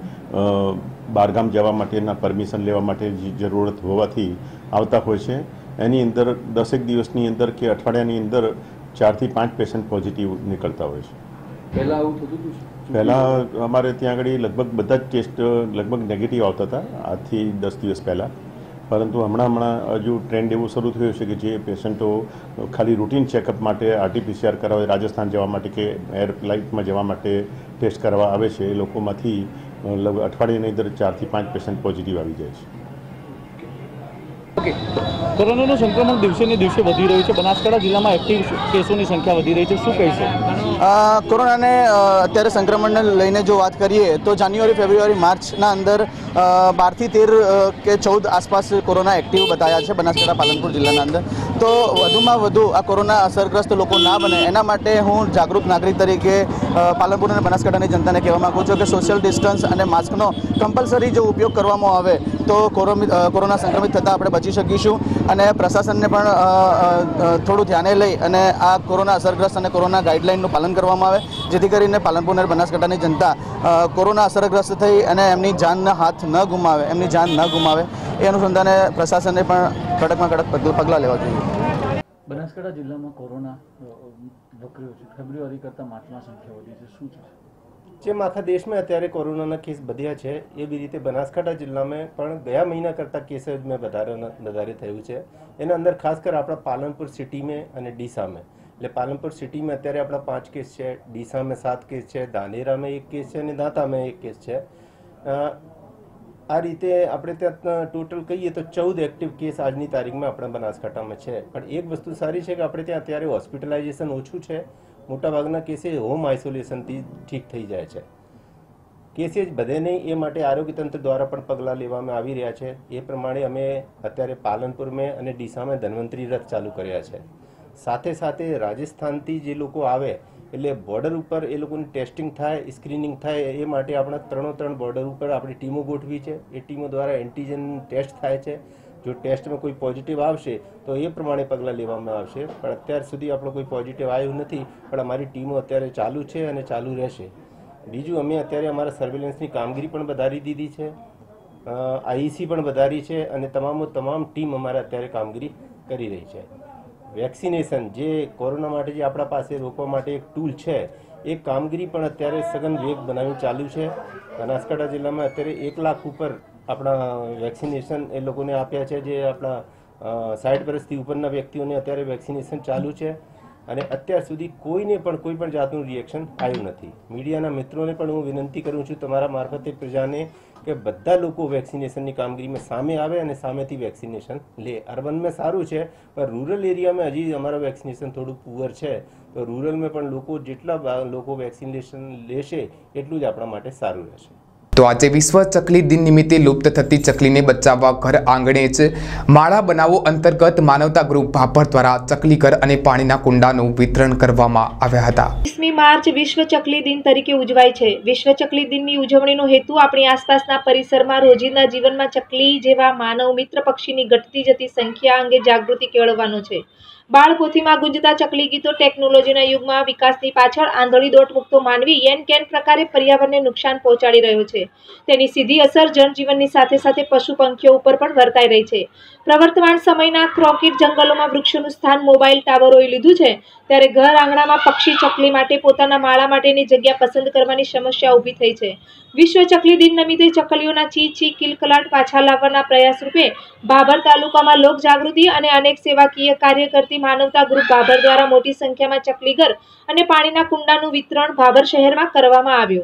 બહારગામ જવા માટેના પરમિશન લેવા માટે જરૂરત હોવાથી આવતા હોય છે. એની અંદર દસેક દિવસની અંદર કે અઠવાડિયાની અંદર ચારથી પાંચ પેશન્ટ પોઝિટિવ નીકળતા હોય છે. પહેલાં આવું થતું હતું? પહેલાં અમારે ત્યાં આગળ લગભગ બધા જ ટેસ્ટ લગભગ નેગેટિવ આવતા હતા આજથી દસ દિવસ પહેલાં. પરંતુ હમણાં હમણાં હજુ ટ્રેન્ડ એવું શરૂ થયું છે કે જે પેશન્ટો ખાલી રૂટીન ચેકઅપ માટે આરટીપીસીઆર કરાવે, રાજસ્થાન જવા માટે કે એર ફ્લાઇટમાં જવા માટે ટેસ્ટ કરવા આવે છે, એ લોકોમાંથી લગભગ અઠવાડિયાની અંદર ચારથી પાંચ પેશન્ટ પોઝિટિવ આવી જાય છે. ઓકે, કોરોનાનું સંક્રમણ દિવસે ને દિવસે વધી રહ્યું છે. બનાસકાંઠા જિલ્લામાં એક્ટિવ કેસોની સંખ્યા વધી રહી છે, શું કહીશો? કોરોનાને અત્યારે સંક્રમણને લઈને જો વાત કરીએ તો જાન્યુઆરી, ફેબ્રુઆરી, માર્ચના અંદર બારથી તેર કે ચૌદ આસપાસ કોરોના એક્ટિવ બતાવ્યા છે બનાસકાંઠા પાલનપુર જિલ્લાના અંદર. તો વધુમાં વધુ આ કોરોના અસરગ્રસ્ત લોકો ના બને એના માટે હું જાગૃત નાગરિક તરીકે પાલનપુર અને બનાસકાંઠાની જનતાને કહેવા માગું છું કે સોશિયલ ડિસ્ટન્સ અને માસ્કનો કમ્પલસરી જો ઉપયોગ કરવામાં આવે તો કોરોના સંક્રમિત થતાં આપણે બચી શકીશું. અને પ્રશાસનને પણ થોડું ધ્યાને લઈ અને આ કોરોના અસરગ્રસ્ત અને કોરોના ગાઈડલાઇનનું પાલન કરવામાં આવે જેથી કરીને પાલનપુર અને બનાસકાંઠાની જનતા કોરોના અસરગ્રસ્ત થઈ અને એમની જાનના હાથ ન ગુમાવે, એમની જાન ન ગુમાવે એ અનુસંધાને પ્રશાસને પણ કડકમાં કડક પગલાં લેવા જોઈએ. બનાસકાંઠા જિલ્લામાં કોરોના વકર્યો છે, ફેબ્રુઆરી કરતાં માર્ચમાં સંખ્યા વધી છે, શું છે? જેમ આખા દેશમાં અત્યારે કોરોનાના કેસ વધ્યા છે એવી રીતે બનાસકાંઠા જિલ્લામાં પણ ગયા મહિના કરતાં કેસોમાં વધારે વધારે થયું છે. એના અંદર ખાસ કરી આપણા પાલનપુર સિટીમાં અને ડીસામાં, એટલે પાલનપુર સિટીમાં અત્યારે આપણા પાંચ કેસ છે, ડીસામાં સાત કેસ છે, ધાનેરામાં એક કેસ છે અને દાંતામાં એક કેસ છે. આ રીતે આપણે ત્યાં ટોટલ કહીએ તો ચૌદ એક્ટિવ કેસ આજની તારીખમાં આપણા બનાસકાંઠામાં છે. પણ એક વસ્તુ સારી છે કે આપણે ત્યાં અત્યારે હોસ્પિટલાઇઝેશન ઓછું છે. મોટાભાગના કેસે હોમ આઇસોલેશનથી ઠીક થઈ જાય છે. કેસીસ બધે નહીં એ માટે આરોગ્ય તંત્ર દ્વારા પણ પગલાં લેવામાં આવી રહ્યા છે. એ પ્રમાણે અમે અત્યારે પાલનપુરમાં અને ડીસામાં ધન્વંતરી રથ ચાલુ કર્યા છે. સાથે સાથે રાજસ્થાનથી જે લોકો આવે એટલે બોર્ડર ઉપર એ લોકોની ટેસ્ટિંગ થાય, સ્ક્રીનિંગ થાય એ માટે આપણા ત્રણો ત્રણ બોર્ડર ઉપર આપણી ટીમો ગોઠવી છે. એ ટીમો દ્વારા એન્ટીજન ટેસ્ટ થાય છે. જો ટેસ્ટમાં કોઈ પોઝિટિવ આવશે તો એ પ્રમાણે પગલાં લેવામાં આવશે. પણ અત્યાર સુધી આપણો કોઈ પોઝિટિવ આવ્યું નથી, પણ અમારી ટીમો અત્યારે ચાલુ છે અને ચાલુ રહેશે. બીજું અમે અત્યારે અમારા સર્વેલન્સની કામગીરી પણ વધારી દીધી છે, આઈસી પણ વધારી છે અને તમામો તમામ ટીમ અમારે અત્યારે કામગીરી કરી રહી છે. વેક્સિનેશન જે કોરોના માટે જે આપણા પાસે રોકવા માટે એક ટૂલ છે એ કામગીરી પણ અત્યારે સઘન વેગ બનાવી ચાલુ છે. બનાસકાંઠા જિલ્લામાં અત્યારે એક લાખ ઉપર આપણા વેક્સિનેશન એ લોકોને આપ્યા છે જે આપણા સાઠ વર્ષથી ઉપરના વ્યક્તિઓને અત્યારે વેક્સિનેશન ચાલુ છે અને અત્યાર સુધી કોઈને પણ કોઈ પણ જાતનું રિએક્શન આવ્યું નથી. મીડિયાના મિત્રોને પણ હું વિનંતી કરું છું તમારા મારફતે પ્રજાને કે બધા લોકો વેક્સિનેશનની કામગીરીમાં સામે આવે અને સામેથી વેક્સિનેશન લે. અર્બનમાં સારું છે પણ રૂરલ એરિયામાં હજી અમારા વેક્સિનેશન થોડું પુઅર છે, તો રૂરલમાં પણ લોકો જેટલા લોકો વેક્સિનેશન લેશે એટલું જ આપણા માટે સારું રહેશે. તો આજે વિશ્વ ચકલી દિન નિમિત્તે લુપ્ત થતી ચકલીને બચાવવા ઘર આંગણે જ માળા બનાવો અંતર્ગત માનવતા ગ્રુપ ભાભર દ્વારા ચકલી ઘર અને પાણીના કુંડાનું વિતરણ કરવામાં આવ્યા હતા. વીસમી માર્ચ વિશ્વ ચકલી દિન તરીકે ઉજવાય છે. વિશ્વ ચકલી દિનની ઉજવણીનો હેતુ આપણી આસપાસના પરિસરમાં રોજિંદા જીવનમાં ચકલી જેવા માનવ મિત્ર પક્ષીની ઘટતી જતી સંખ્યા અંગે જાગૃતિ કેળવવાનો છે. બાળપોથીમાં ગુંજતા ચકલી ગીતો ટેકનોલોજીના યુગમાં વિકાસની પાછળ આંધળી દોટ મૂકતો માનવી એન કેન પ્રકારે પર્યાવરણને નુકસાન પહોંચાડી રહ્યો છે. તેની સીધી અસર જનજીવનની સાથે સાથે પશુ પંખીઓ ઉપર પણ વર્તાઈ રહી છે. પ્રવર્તમાન સમયના ક્રોકિટ જંગલોમાં વૃક્ષોનું સ્થાન મોબાઈલ ટાવરોએ લીધું છે, ત્યારે ઘર આંગણામાં પક્ષી ચકલી માટે પોતાના માળા માટેની જગ્યા પસંદ કરવાની સમસ્યા ઊભી થઈ છે. વિશ્વ ચકલી દિન નિમિત્તે ચકલીઓના ચી ચી કિલકલાટ પાછા લાવવાના પ્રયાસ રૂપે ભાભર તાલુકામાં લોક જાગૃતિ અને અનેક સેવાકીય કાર્ય કરતી માનવતા ગ્રુપ ભાભર દ્વારા મોટી સંખ્યામાં ચકલી ઘર અને પાણીના કુંડાનું વિતરણ ભાભર શહેરમાં કરવામાં આવ્યું.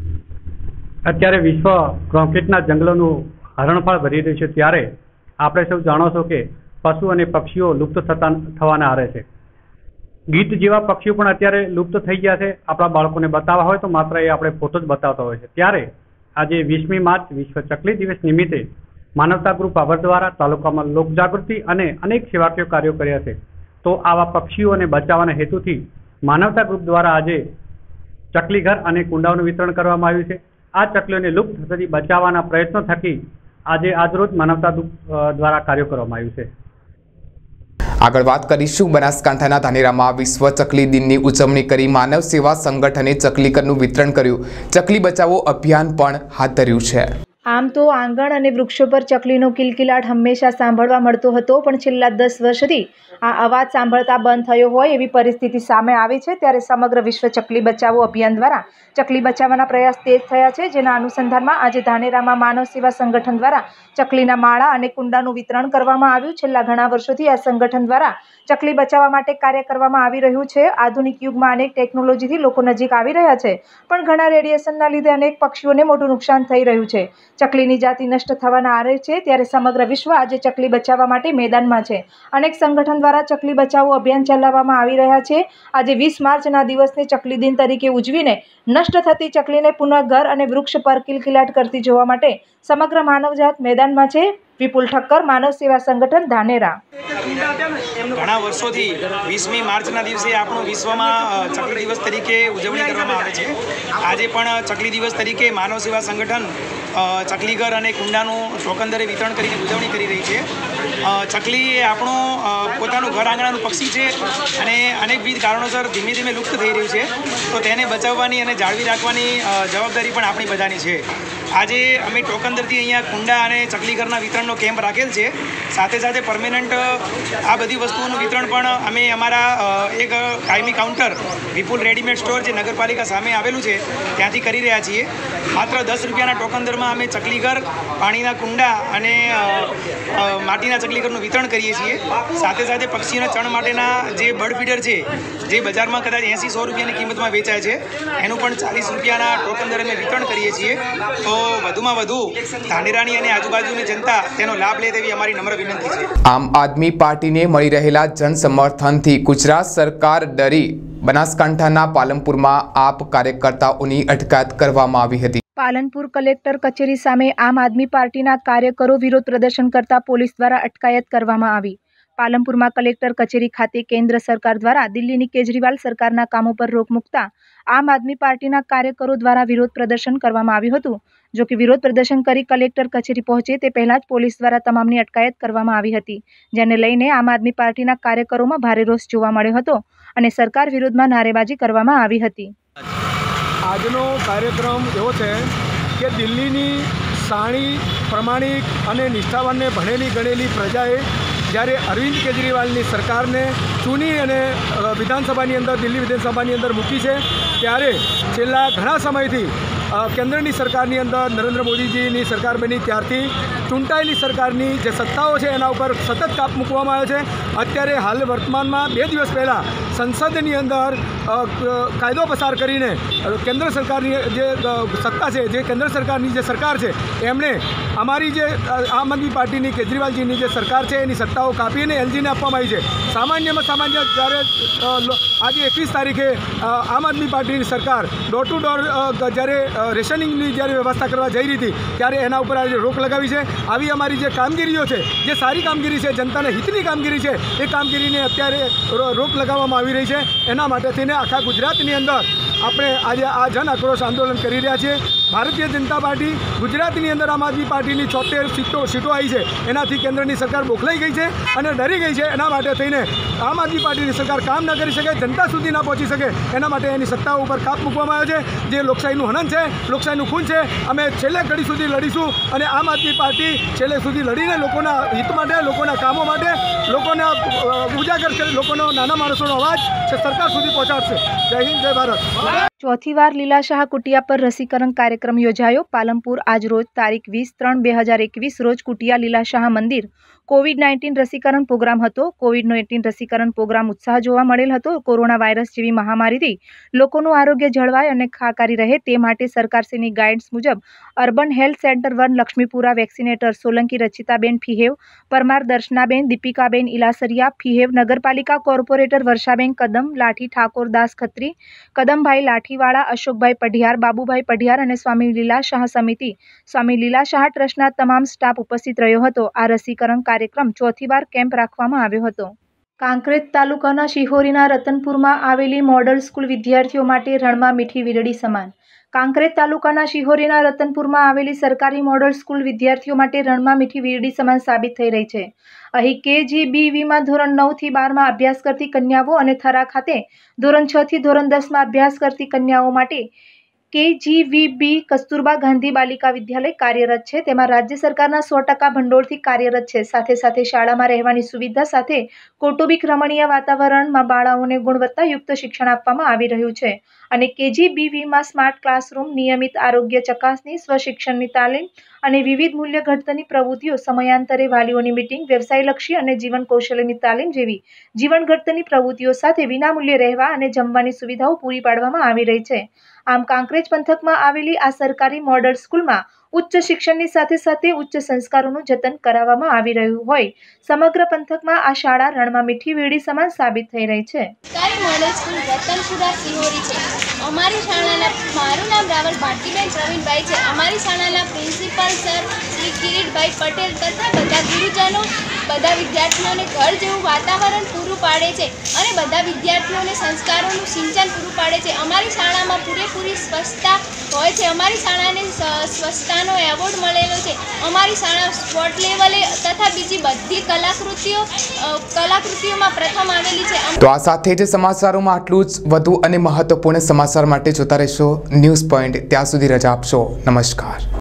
અત્યારે વિશ્વ ક્રોકેટના જંગલોનું હરણફાળ ભરી રહ્યું છે, ત્યારે આપણે સૌ જાણો છો કે પશુ અને પક્ષીઓ લુપ્ત થતા થવાના આરે છે. ગીત જેવા પક્ષીઓ પણ અત્યારે લુપ્ત થઈ ગયા છે. આપણા બાળકોને બતાવવા હોય તો માત્ર એ આપણે ફોટો જ બતાવતા હોય છે. ત્યારે આજે વીસમી માર્ચ વિશ્વ ચકલી દિવસ નિમિત્તે માનવતા ગ્રુપ ભાભર દ્વારા તાલુકામાં લોકજાગૃતિ અને અનેક સેવાકીય કાર્યો કર્યા છે. તો આવા પક્ષીઓને બચાવવાના હેતુથી માનવતા ગ્રુપ દ્વારા આજે ચકલી ઘર અને કુંડાઓનું વિતરણ કરવામાં આવ્યું છે. આ ચકલીઓને લુપ્ત થતી બચાવવાના પ્રયત્નો થકી આજે આજરોજ માનવતા ગ્રુપ દ્વારા કાર્યો કરવામાં આવ્યું છે. આગળ વાત કરીશું બનાસકાંઠાના ધાનેરામાં વિશ્વ ચકલી દિનની ઉજવણી કરી માનવ સેવા સંગઠને ચકલી ઘરનું વિતરણ કર્યું. ચકલી બચાવો અભિયાન પણ હાથ ધર્યું છે. આમ તો આંગણ અને વૃક્ષો પર ચકલીનો કિલકિલાટ હંમેશા સાંભળવા મળતો હતો, પણ છેલ્લા દસ વર્ષથી આ અવાજ સાંભળતા બંધ થયો હોય એવી પરિસ્થિતિ સામે આવી છે. ત્યારે સમગ્ર વિશ્વ ચકલી બચાવો અભિયાન દ્વારા ચકલી બચાવવાના પ્રયાસ તેજ થયા છે, જેના અનુસંધાનમાં આજે ધાનેરામાં માનવ સેવા સંગઠન દ્વારા ચકલીના માળા અને કુંડાનું વિતરણ કરવામાં આવ્યું. છેલ્લા ઘણા વર્ષોથી આ સંગઠન દ્વારા ચકલી બચાવવા માટે કાર્ય કરવામાં આવી રહ્યું છે. આધુનિક યુગમાં અનેક ટેકનોલોજીથી લોકો નજીક આવી રહ્યા છે, પણ ઘણા રેડિયેશનના લીધે અનેક પક્ષીઓને મોટું નુકસાન થઈ રહ્યું છે. ચકલીની જાતિ નષ્ટ થવાના આરે છે, ત્યારે સમગ્ર વિશ્વ આજે ચકલી બચાવવા માટે મેદાનમાં છે. અનેક સંગઠન દ્વારા ચકલી બચાવો અભિયાન ચલાવવામાં આવી રહ્યા છે. આજે વીસ માર્ચના દિવસને ચકલી દિન તરીકે ઉજવીને નષ્ટ થતી ચકલીને પુનઃ ઘર અને વૃક્ષ પર કિલકિલાટ કરતી જોવા માટે સમગ્ર માનવજાત મેદાનમાં છે. વિપુલ ઠક્કર, માનવ સેવા સંગઠન, ધાનેરા. ઘણા વર્ષોથી વીસમી માર્ચના દિવસે આપણો વિશ્વમાં ચકલી દિવસ તરીકે ઉજવણી કરવામાં આવે છે. આજે પણ ચકલી દિવસ તરીકે માનવ સેવા સંગઠન ચકલી ઘર અને કુંડાનું ચોકંદરે વિતરણ કરીને ઉજવણી કરી રહી છે. ચકલી એ આપણું પોતાનું ઘર આંગણાનું પક્ષી છે અને અનેકવિધ કારણોસર ધીમે ધીમે લુપ્ત થઈ રહ્યું છે, તો તેને બચાવવાની અને જાળવી રાખવાની જવાબદારી પણ આપણી બધાની છે. આજે અમે ટોકંદરથી અહીંયા કુંડા અને ચકલી ઘરના વિતરણનો કેમ્પ રાખેલ છે. સાથે સાથે પરમેનન્ટ આ બધી વસ્તુઓનું વિતરણ પણ અમે અમારા એક કાયમી કાઉન્ટર વિપુલ રેડીમેડ સ્ટોર જે નગરપાલિકા સામે આવેલું છે ત્યાંથી કરી રહ્યા છીએ. માત્ર દસ રૂપિયાના ટોકંદરમાં અમે ચકલી ઘર, પાણીના કુંડા અને માટીના ચકલી ઘરનું વિતરણ કરીએ છીએ. સાથે સાથે પક્ષીઓના ચણ માટેના જે બર્ડ ફીડર છે, જે બજારમાં કદાચ એંસી સો રૂપિયાની કિંમતમાં વેચાય છે, એનું પણ ચાલીસ રૂપિયાના ટોકંદર અમે વિતરણ કરીએ છીએ. તો વધુમાં વધુ ધાનેરાની અને આજુબાજુની જનતા તેનો લાભ લે તેવી અમારી નમ્ર વિનંતી છે. આમ આદમી પાર્ટીને મળી રહેલા જન સમર્થનથી ગુજરાત સરકાર ડરી બનાસકાંઠાના પાલનપુરમાં આપ કાર્યકર્તાઓની અટકાયત કરવામાં આવી હતી. પાલનપુર કલેક્ટર કચેરી સામે આમ આદમી પાર્ટીના કાર્યકરો વિરોધ પ્રદર્શન કરતા પોલીસ દ્વારા અટકાયત કરવામાં આવી. પાલનપુરમાં કલેક્ટર કચેરી ખાતે કેન્દ્ર સરકાર દ્વારા દિલ્હીની કેજરીવાલ સરકારના કામો પર રોક મૂકતા આમ આદમી પાર્ટીના કાર્યકરો દ્વારા વિરોધ પ્રદર્શન કરવામાં આવ્યું હતું. જો કે વિરોધ પ્રદર્શન કરી કલેક્ટર કચેરી પહોંચે તે પહેલા જ પોલીસ દ્વારા તમામની અટકાયત કરવામાં આવી હતી, જેને લઈને આમ આદમી પાર્ટીના કાર્યકરોમાં ભારે રોષ જોવા મળ્યો હતો અને સરકાર વિરુદ્ધમાં નારેબાજી કરવામાં આવી હતી. આજનો કાર્યક્રમ એવો છે કે દિલ્હીની સાણી, પ્રમાણિક અને નિષ્ઠાવાનને ભણેલી ગણેલી પ્રજાએ જ્યારે અરવિંદ કેજરીવાલની સરકારને ચૂની અને વિધાનસભાની અંદર દિલ્હી વિધાનસભાની અંદર મૂકી છે, ત્યારે છેલ્લા ઘણા સમયથી કેન્દ્રની સરકારની અંદર નરેન્દ્ર મોદીજીની સરકાર બની ત્યારથી ચૂંટાયેલી સરકારની જે સત્તાઓ છે એના ઉપર સતત કાપ મૂકવામાં આવે છે. અત્યારે હાલ વર્તમાનમાં બે દિવસ પહેલાં સંસદની અંદર કાયદો પસાર કરીને કેન્દ્ર સરકારની જે સત્તા છે, જે કેન્દ્ર સરકારની જે સરકાર છે, એમણે અમારી જે આમ આદમી પાર્ટીની કેજરીવાલજીની જે સરકાર છે એની સત્તાઓ કાપીને એલજીને આપવામાં આવી છે. સામાન્યમાં સામાન્ય જ્યારે આજે એકવીસ તારીખે આમ આદમી પાર્ટીની સરકાર ડોર ટુ ડોર જ્યારે રેશનિંગની જ્યારે વ્યવસ્થા કરવા જઈ રહી હતી ત્યારે એના ઉપર આજે રોક લગાવી છે. આવી અમારી જે કામગીરીઓ છે, જે સારી કામગીરી છે, જનતાના હિતની કામગીરી છે, એ કામગીરીને અત્યારે રોક લગાવવામાં આવી રહી છે. એના માટે થઈને આખા ગુજરાતની અંદર આપણે આજે આ જન આક્રોશ આંદોલન કરી રહ્યા છીએ. ભારતીય જનતા પાર્ટી ગુજરાતની અંદર આમ આદમી પાર્ટીની છોતેર સીટો સીટો આવી છે, એનાથી કેન્દ્રની સરકાર બોખલાઈ ગઈ છે અને ડરી ગઈ છે. એના માટે થઈને આમ આદમી પાર્ટીની સરકાર કામ ન કરી શકે, જનતા સુધી ના પહોંચી શકે, એના માટે એની સત્તાઓ ઉપર કાપ મૂકવામાં આવ્યો છે. જે લોકશાહીનું હનન છે, લોકશાહીનું ખૂન છે, અમે છેલ્લે ઘડી સુધી લડીશું અને આમ આદમી પાર્ટી છેલ્લે સુધી લડીને લોકોના હિત માટે, લોકોના કામો માટે, લોકોના ઉજાગર કરી, લોકોનો નાના માણસોનો અવાજ સરકાર સુધી પહોંચાડશે. જય હિન્દ, જય ભારત. ચોથી વાર લીલા શાહ કુટિયા પર રસીકરણ કાર્યક્રમ યોજાયો. પાલનપુર આજ રોજ તારીખ વીસ ત્રણ બે હજાર એકવીસ રોજ કુટિયા લીલા શાહ મંદિર કોવિડ નાઇન્ટીન રસીકરણ પ્રોગ્રામ હતો. કોવિડ નાઇન્ટીન રસીકરણ પ્રોગ્રામ ઉત્સાહ જોવા મળેલ હતો. કોરોના વાયરસ જેવી મહામારીથી લોકોનું આરોગ્ય જળવાય અને ખાકારી રહે તે માટે સરકારશ્રીની ગાઈડન્સ મુજબ urban health centre one Laxmipura vaccinator Solanki Rachitaben ફિહેવ, પરમાર દર્શનાબેન, દીપિકાબેન ઇલાસરિયા ફિહેવ, નગરપાલિકા કોર્પોરેટર વર્ષાબેન કદમ, લાઠી ઠાકોર દાસ ખત્રી, કદમભાઈ લાઠીવાળા, અશોકભાઈ પઢિયાર, બાબુભાઈ પઢિયાર અને સ્વામી લીલા શાહ સમિતિ, સ્વામી લીલા શાહ ટ્રસ્ટના તમામ સ્ટાફ ઉપસ્થિત રહ્યો હતો. આ રસીકરણ કાર્યક્રમ ચોથી વાર કેમ્પ રાખવામાં આવ્યો હતો. કાંકરેજ તાલુકાના શિહોરીના રતનપુરમાં આવેલી મોડલ સ્કૂલ વિદ્યાર્થીઓ માટે રણમાં મીઠી વીજળી સમાન. કાંકરેજ તાલુકાના શિહોરીના રતનપુરમાં આવેલી સરકારી મોડલ સ્કૂલ વિદ્યાર્થીઓ માટે રણમાં મીઠી વીજળી સમાન સાબિત થઈ રહી છે. અહીં કેજીબીવીમાં ધોરણ નવ થી બારમાં અભ્યાસ કરતી કન્યાઓ અને થરા ખાતે ધોરણ છ થી ધોરણ દસમાં અભ્યાસ કરતી કન્યાઓ માટે કેજીવીબી કસ્તુરબા ગાંધી બાલિકા વિદ્યાલય કાર્યરત છે. તેમાં રાજ્ય સરકારના સો ટકા ભંડોળથી કાર્યરત છે. સાથે સાથે શાળામાં રહેવાની સુવિધા સાથે કૌટુંબિક રમણીય વાતાવરણમાં બાળાઓને ગુણવત્તાયુક્ત શિક્ષણ આપવામાં આવી રહ્યું છે. અને કેજીબીવીમાં સ્માર્ટ ક્લાસરૂમ, નિયમિત આરોગ્ય ચકાસણી, સ્વશિક્ષણની તાલીમ અને વિવિધ મૂલ્ય ઘડતરની પ્રવૃત્તિઓ, સમયાંતરે વાલીઓની મીટિંગ, વ્યવસાયલક્ષી અને જીવન કૌશલ્યની તાલીમ જેવી જીવન ઘડતરની પ્રવૃત્તિઓ સાથે વિનામૂલ્યે રહેવા અને જમવાની સુવિધાઓ પૂરી પાડવામાં આવી રહી છે. આમ કાંકરેજ પંથકમાં આવેલી આ સરકારી મોડલ સ્કૂલમાં ઉચ્ચ શિક્ષણની સાથે સાથે ઉચ્ચ સંસ્કારોનું જતન કરાવવામાં આવી રહ્યું હોય સમગ્ર પંથકમાં આ શાળા રણમાં મીઠી વીજળી સમાન સાબિત થઈ રહી છે. સરકારી મોડલ સ્કૂલ રતનપુરા સિહોરી છે. અમારી શાળાના મારું નામ રાવલ ભારતીબેન પ્રવીણભાઈ છે. અમારી શાળાના પ્રિન્સિપાલ સર શ્રી કિરીટભાઈ પટેલ તથા બધા ગુરુજનો બધા વિદ્યાર્થીઓને ઘર જેવું વાતાવરણ પૂરું પાડે છે અને બધા વિદ્યાર્થીઓને સંસ્કારોનું સિંચન પૂરું પાડે છે. અમારી શાળામાં પૂરેપૂરી સ્વચ્છતા હોય છે. અમારી શાળાને સ્વચ્છતાનો એવોર્ડ મળેલો છે. અમારી શાળા સ્પોર્ટ લેવલે તથા બીજી બધી કલાકૃતિઓ કલાકૃતિઓમાં પ્રથમ આવેલી છે. તો આ સાથે જ સમાચારોમાં આટલું જ. વધુ અને મહત્વપૂર્ણ સમાચાર માટે જોતા રહેશો ન્યૂઝ પોઈન્ટ. ત્યાં સુધી રજા આપશો. નમસ્કાર.